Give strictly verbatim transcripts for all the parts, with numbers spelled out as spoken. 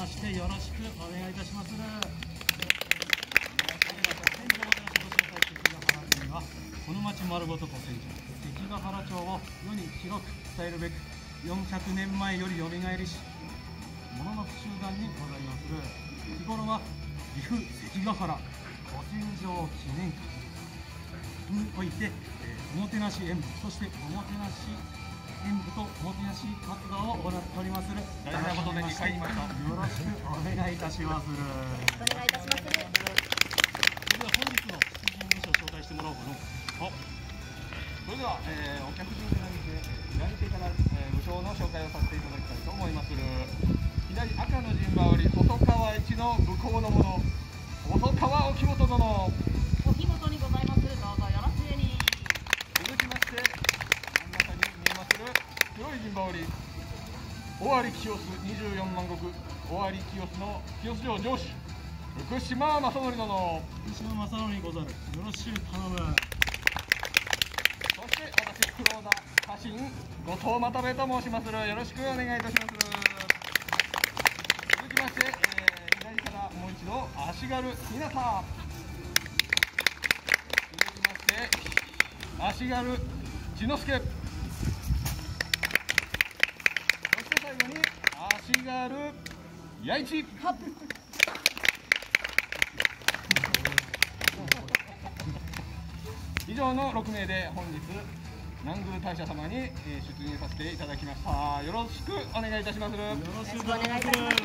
ましてよろしくお願いいたします。この町丸ごと古戦場関ヶ原町を世に広く伝えるべくよんひゃくねんまえよりよみがえりし物の集団にございまする。日頃は岐阜関ヶ原古戦場記念館において、えー、おもてなし演舞、そしておもてなし演舞とおもてなし活動を行っておりまする。 大事なことでにかい言いました。 よろしくお願いいたしまする。 お願いいたします。 それでは本日の出陣武者を紹介してもらおうかの。 それでは、えー、お客人から見て左手から、えー、武将の紹介をさせていただきたいと思いまする。左赤の陣羽織細川一の武功の者細川沖本殿。 沖本にございまする。どうぞよろしゅうに。 続きまして真ん中に見えまする白い陣羽織尾張清須にじゅうよんまん石尾張清須の清須城城主福島正則殿。 福島正則にござる。よろしゅう頼む。 そして私黒田家臣後藤又兵衛と申しまする。よろしくお願いいたしまする。続きまして、えー、左からもう一度足軽日向。続きまして足軽千之助。そして最後に足軽八一。以上のろくめいで本日南宮大社様に出陣させていただきました。よろしくお願いいたしまする。 よろしくおお願いい願いいたします。 たします。こ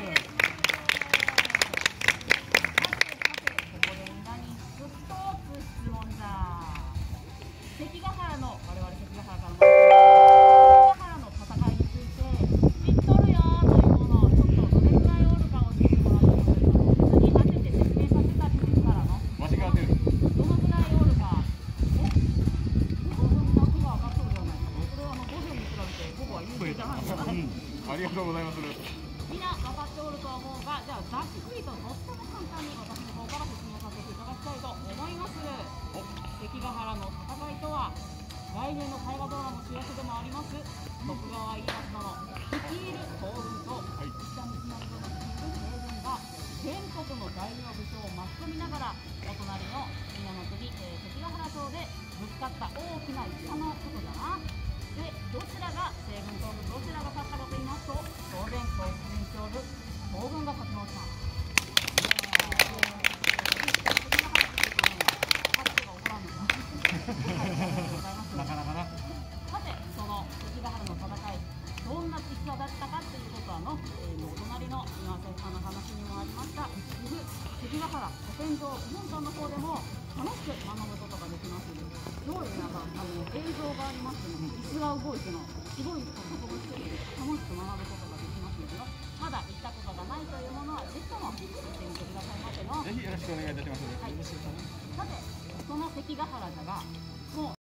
こでみんなに一つ質問じゃ。関ヶ原の我々関ヶ原から関ヶ原の戦いについて知っとるよというものをちょっとどれくらいおるか教えてもらってもいいですか。別に当てて説明させたりするからの。 わしが当てる。 どのくらいおるか。え、ご分だけは分かっとるじゃないか。それはあのごふんに比べて午後は優秀じゃないかな。 ありがとうございまする。 みんな分かっておると思うが、じゃあざっくりととっても簡単に私の方から説明させていただきたいと思います。関ヶ原の戦いとは来年の大河ドラマの主役でもあります徳川家康殿率いる東軍と北道成殿率いる西軍が全国の大名武将を巻き込みながらお隣の皆の国、えー、関ヶ原町でぶつかった大きな戦のことだな。で、どちらが西軍東軍どちらが勝ったかと言いますと、当然東軍勝負東軍が勝ちました。 なかなかな。 さて、その関ヶ原の戦い、どんな戦だったかということはの、えー、お隣の今瀬さんの話にもありました岐阜関ヶ原古戦場本館の方でも楽しく学ぶことができますので、どういうなんかあの映像がありますので、椅子が動いてのすごい特別的で楽しく学ぶことができますので、まだ行ったことがないというものはぜひとも行ってみてくださいませの。 ぜひよろしくお願いいたします。 はい、さて、その関ヶ原だがもう